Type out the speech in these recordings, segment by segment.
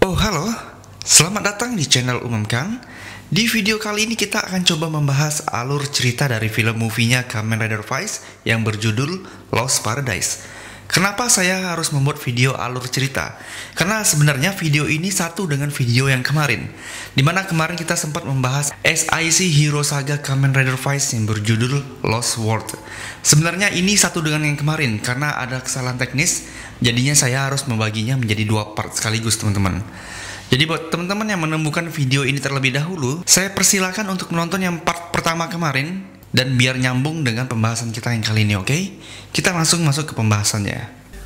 Oh halo, selamat datang di channel Umam Kang. Di video kali ini kita akan coba membahas alur cerita dari film movie-nya Kamen Rider Vice yang berjudul Lost Paradise. Kenapa saya harus membuat video alur cerita? Karena sebenarnya video ini satu dengan video yang kemarin, dimana kemarin kita sempat membahas SIC Hero Saga Kamen Rider Vice yang berjudul Lost World. Sebenarnya ini satu dengan yang kemarin, karena ada kesalahan teknis, jadinya saya harus membaginya menjadi dua part sekaligus teman-teman. Jadi buat teman-teman yang menemukan video ini terlebih dahulu, saya persilakan untuk menonton yang part pertama kemarin, dan biar nyambung dengan pembahasan kita yang kali ini, oke? Kita langsung masuk ke pembahasannya.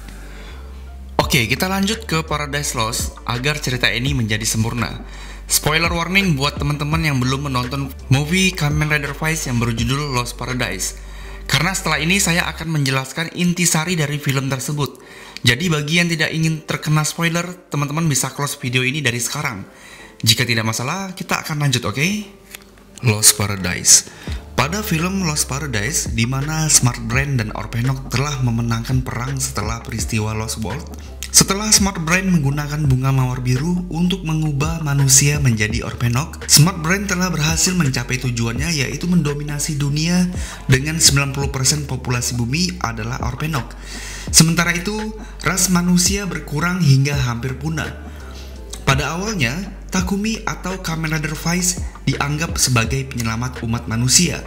Oke, kita lanjut ke Paradise Lost agar cerita ini menjadi sempurna. Spoiler warning buat teman-teman yang belum menonton movie Kamen Rider Vice yang berjudul Lost Paradise. Karena setelah ini saya akan menjelaskan intisari dari film tersebut. Jadi bagi yang tidak ingin terkena spoiler, teman-teman bisa close video ini dari sekarang. Jika tidak masalah, kita akan lanjut, oke? Lost Paradise. Pada film Lost Paradise, di mana Smart Brain dan Orpenok telah memenangkan perang setelah peristiwa Lost World, setelah Smart Brain menggunakan bunga mawar biru untuk mengubah manusia menjadi Orpenok, Smart Brain telah berhasil mencapai tujuannya, yaitu mendominasi dunia dengan 90% populasi bumi adalah Orpenok. Sementara itu, ras manusia berkurang hingga hampir punah. Pada awalnya, Takumi atau Kamen Rider Vice dianggap sebagai penyelamat umat manusia,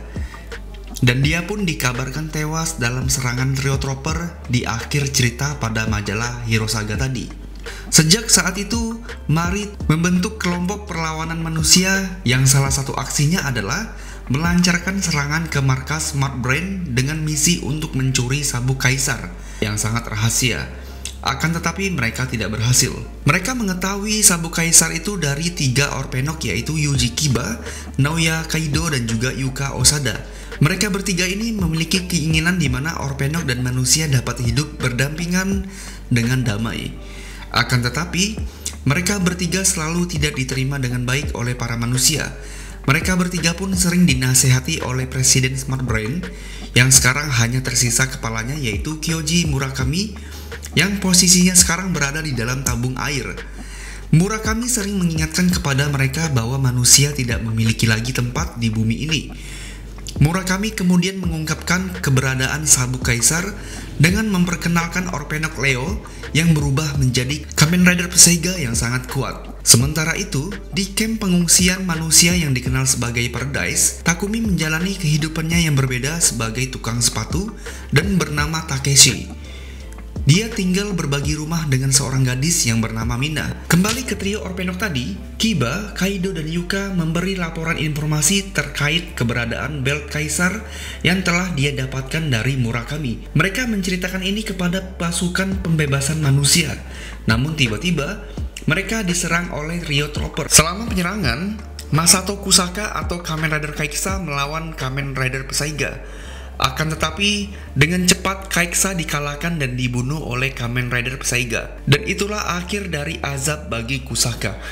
dan dia pun dikabarkan tewas dalam serangan Trio Trooper di akhir cerita pada majalah Hero Saga tadi. Sejak saat itu, Mari membentuk kelompok perlawanan manusia yang salah satu aksinya adalah melancarkan serangan ke markas Smart Brain dengan misi untuk mencuri sabuk kaisar yang sangat rahasia. Akan tetapi mereka tidak berhasil. Mereka mengetahui sabuk kaisar itu dari 3 Orpenok, yaitu Yuji Kiba, Naoya Kaido, dan juga Yuka Osada. Mereka bertiga ini memiliki keinginan di mana Orpenok dan manusia dapat hidup berdampingan dengan damai. Akan tetapi, mereka bertiga selalu tidak diterima dengan baik oleh para manusia. Mereka bertiga pun sering dinasehati oleh Presiden Smart Brain, yang sekarang hanya tersisa kepalanya, yaitu Kyoji Murakami, yang posisinya sekarang berada di dalam tabung air. Murakami sering mengingatkan kepada mereka bahwa manusia tidak memiliki lagi tempat di bumi ini. Murakami kemudian mengungkapkan keberadaan sabuk kaisar dengan memperkenalkan Orpenok Leo yang berubah menjadi Kamen Rider Pesaiga yang sangat kuat. Sementara itu, di camp pengungsian manusia yang dikenal sebagai Paradise, Takumi menjalani kehidupannya yang berbeda sebagai tukang sepatu dan bernama Takeshi. Dia tinggal berbagi rumah dengan seorang gadis yang bernama Mina. Kembali ke trio Orpenok tadi, Kiba, Kaido, dan Yuka memberi laporan informasi terkait keberadaan belt kaisar yang telah dia dapatkan dari Murakami. Mereka menceritakan ini kepada pasukan pembebasan manusia. Namun tiba-tiba, mereka diserang oleh Trio Trooper. Selama penyerangan, Masato Kusaka atau Kamen Rider Kaiksa melawan Kamen Rider Pesaiga. Akan tetapi, dengan cepat Kaiksa dikalahkan dan dibunuh oleh Kamen Rider Pesaiga. Dan itulah akhir dari azab bagi Kusaka.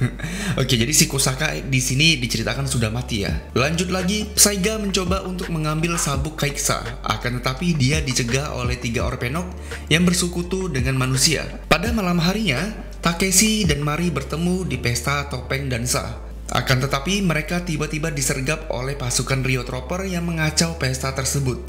Oke, jadi si Kusaka di sini diceritakan sudah mati ya. Lanjut lagi, Pesaiga mencoba untuk mengambil sabuk Kaiksa. Akan tetapi dia dicegah oleh 3 Orpenok yang bersekutu dengan manusia. Pada malam harinya, Takeshi dan Mari bertemu di pesta topeng dansa. Akan tetapi mereka tiba-tiba disergap oleh pasukan Trio Trooper yang mengacau pesta tersebut.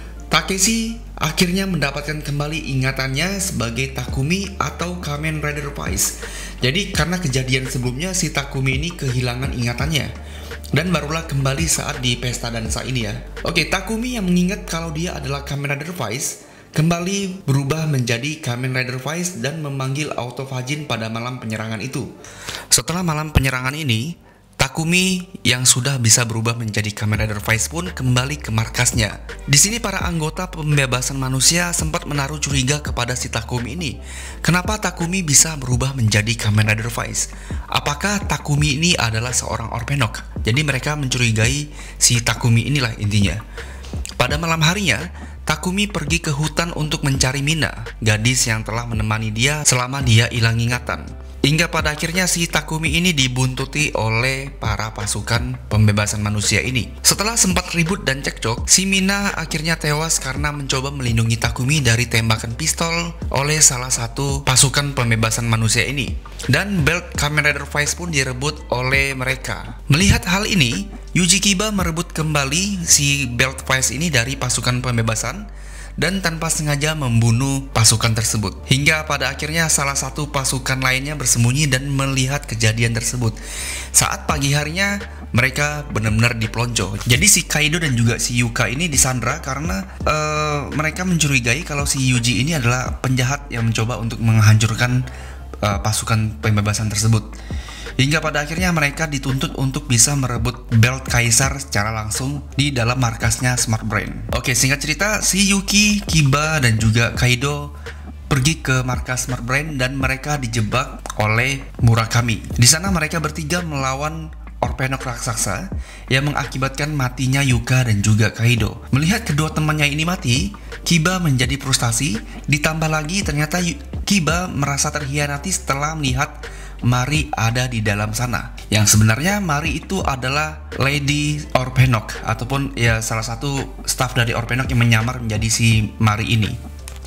Takeshi akhirnya mendapatkan kembali ingatannya sebagai Takumi atau Kamen Rider Vice. Jadi karena kejadian sebelumnya si Takumi ini kehilangan ingatannya, dan barulah kembali saat di pesta dansa ini ya. Oke, Takumi yang mengingat kalau dia adalah Kamen Rider Vice kembali berubah menjadi Kamen Rider Vice dan memanggil Autofagin pada malam penyerangan itu. Setelah malam penyerangan ini, Takumi yang sudah bisa berubah menjadi Kamen Rider Vice pun kembali ke markasnya. Di sini para anggota pembebasan manusia sempat menaruh curiga kepada si Takumi ini. Kenapa Takumi bisa berubah menjadi Kamen Rider Vice? Apakah Takumi ini adalah seorang Orpenok? Jadi mereka mencurigai si Takumi inilah intinya. Pada malam harinya, Takumi pergi ke hutan untuk mencari Mina, gadis yang telah menemani dia selama dia hilang ingatan. Hingga pada akhirnya si Takumi ini dibuntuti oleh para pasukan pembebasan manusia ini. Setelah sempat ribut dan cekcok, si Mina akhirnya tewas karena mencoba melindungi Takumi dari tembakan pistol oleh salah satu pasukan pembebasan manusia ini. Dan belt Kamen Rider Vice pun direbut oleh mereka. Melihat hal ini, Yuji Kiba merebut kembali si belt Vice ini dari pasukan pembebasan dan tanpa sengaja membunuh pasukan tersebut. Hingga pada akhirnya salah satu pasukan lainnya bersembunyi dan melihat kejadian tersebut. Saat pagi harinya, mereka benar-benar dipelonco. Jadi si Kaido dan juga si Yuka ini disandra karena mereka mencurigai kalau si Yuji ini adalah penjahat yang mencoba untuk menghancurkan pasukan pembebasan tersebut. Hingga pada akhirnya mereka dituntut untuk bisa merebut belt kaisar secara langsung di dalam markasnya Smart Brain. Oke, singkat cerita, si Yuki, Kiba, dan juga Kaido pergi ke markas Smart Brain dan mereka dijebak oleh Murakami. Di sana mereka bertiga melawan Orpenok raksasa yang mengakibatkan matinya Yuka dan juga Kaido. Melihat kedua temannya ini mati, Kiba menjadi frustasi. Ditambah lagi ternyata Kiba merasa terhianati setelah melihat Mari ada di dalam sana. Yang sebenarnya Mari itu adalah Lady Orpenok ataupun ya salah satu staff dari Orpenok yang menyamar menjadi si Mari ini.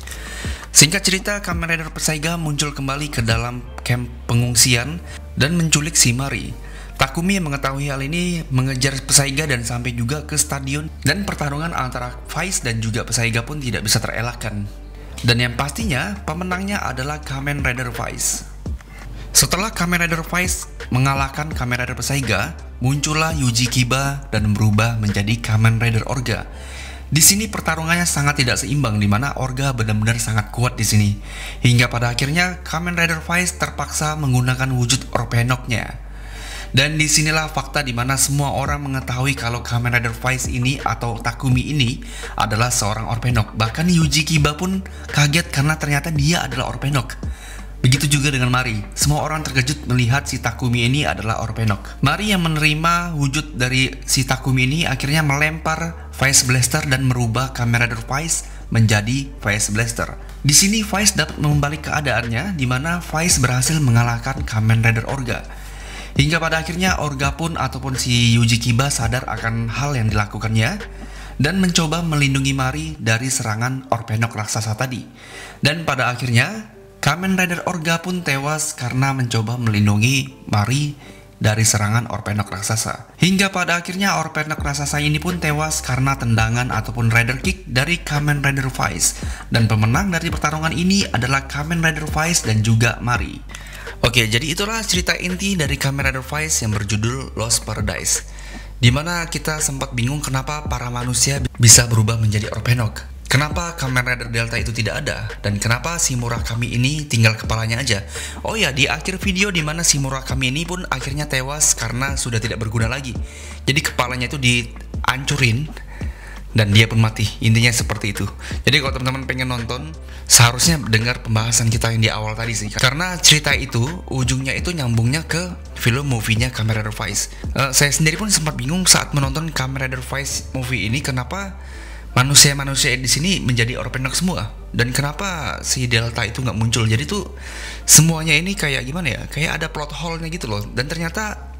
Singkat cerita, Kamen Rider Persaiga muncul kembali ke dalam camp pengungsian dan menculik si Mari. Takumi yang mengetahui hal ini mengejar Persaiga dan sampai juga ke stadion, dan pertarungan antara Vice dan juga Persaiga pun tidak bisa terelakkan. Dan yang pastinya pemenangnya adalah Kamen Rider Vice. Setelah Kamen Rider Vice mengalahkan Kamen Rider Persaiga, muncullah Yuji Kiba dan berubah menjadi Kamen Rider Orga. Di sini pertarungannya sangat tidak seimbang, di mana Orga benar-benar sangat kuat di sini. Hingga pada akhirnya Kamen Rider Vice terpaksa menggunakan wujud Orpenoknya. Dan disinilah fakta di mana semua orang mengetahui kalau Kamen Rider Vice ini atau Takumi ini adalah seorang Orpenok. Bahkan Yuji Kiba pun kaget karena ternyata dia adalah Orpenok. Begitu juga dengan Mari. Semua orang terkejut melihat si Takumi ini adalah Orpenok. Mari yang menerima wujud dari si Takumi ini akhirnya melempar Vice Blaster dan merubah Kamen Rider Vice menjadi Vice Blaster. Di sini Vice dapat membalik keadaannya, di mana Vice berhasil mengalahkan Kamen Rider Orga. Hingga pada akhirnya Orga pun ataupun si Yuji Kiba sadar akan hal yang dilakukannya dan mencoba melindungi Mari dari serangan Orpenok raksasa tadi. Dan pada akhirnya Kamen Rider Orga pun tewas karena mencoba melindungi Mari dari serangan Orpenok raksasa. Hingga pada akhirnya Orpenok raksasa ini pun tewas karena tendangan ataupun Rider Kick dari Kamen Rider Vice. Dan pemenang dari pertarungan ini adalah Kamen Rider Vice dan juga Mari. Oke, jadi itulah cerita inti dari Kamen Rider Vice yang berjudul Lost Paradise, dimana kita sempat bingung kenapa para manusia bisa berubah menjadi Orpenok. Kenapa Kamen Rider Delta itu tidak ada? Dan kenapa si Murakami ini tinggal kepalanya aja? Oh ya, di akhir video dimana si Murakami ini pun akhirnya tewas karena sudah tidak berguna lagi. Jadi kepalanya itu dihancurin dan dia pun mati. Intinya seperti itu. Jadi kalau teman-teman pengen nonton, seharusnya dengar pembahasan kita yang di awal tadi sih. Karena cerita itu, ujungnya itu nyambungnya ke film movie-nya Kamen Rider Vice. Saya sendiri pun sempat bingung saat menonton Kamen Rider Vice movie ini, kenapa manusia-manusia di sini menjadi Orpenok semua, dan kenapa si Delta itu nggak muncul. Jadi tuh semuanya ini kayak gimana ya, kayak ada plot hole-nya gitu loh. Dan ternyata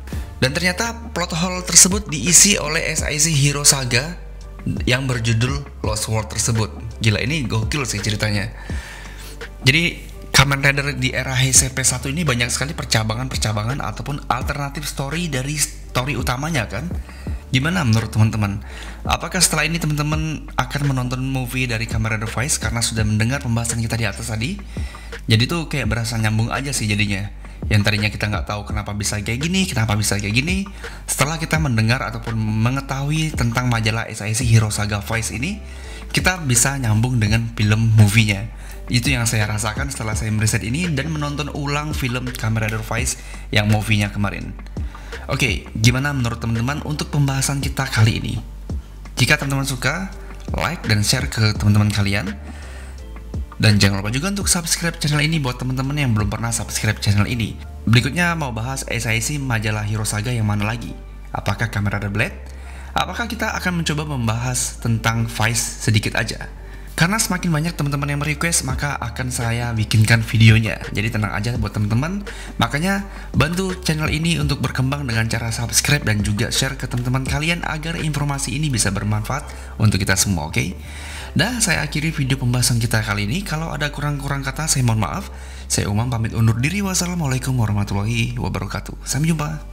plot hole tersebut diisi oleh SIC Hero Saga yang berjudul Lost World tersebut. Gila, ini gokil sih ceritanya. Jadi Kamen Rider di era HCP1 ini banyak sekali percabangan-percabangan ataupun alternatif story dari story utamanya kan. Gimana menurut teman-teman? Apakah setelah ini teman-teman akan menonton movie dari Kamen Rider Vice karena sudah mendengar pembahasan kita di atas tadi? Jadi tuh kayak berasa nyambung aja sih jadinya. Yang tadinya kita nggak tahu kenapa bisa kayak gini, setelah kita mendengar ataupun mengetahui tentang majalah SIC Hero Saga Vice ini, kita bisa nyambung dengan film movie-nya. Itu yang saya rasakan setelah saya meriset ini dan menonton ulang film Kamen Rider Vice yang movie-nya kemarin. Oke, gimana menurut teman-teman untuk pembahasan kita kali ini? Jika teman-teman suka, like dan share ke teman-teman kalian. Dan jangan lupa juga untuk subscribe channel ini buat teman-teman yang belum pernah subscribe channel ini. Berikutnya mau bahas SIC majalah Hero Saga yang mana lagi? Apakah Kamen Rider Blade? Apakah kita akan mencoba membahas tentang Vice sedikit aja? Karena semakin banyak teman-teman yang merequest, maka akan saya bikinkan videonya. Jadi tenang aja buat teman-teman. Makanya bantu channel ini untuk berkembang dengan cara subscribe dan juga share ke teman-teman kalian agar informasi ini bisa bermanfaat untuk kita semua, oke? Dah, saya akhiri video pembahasan kita kali ini. Kalau ada kurang-kurang kata, saya mohon maaf. Saya Umam pamit undur diri. Wassalamualaikum warahmatullahi wabarakatuh. Sampai jumpa.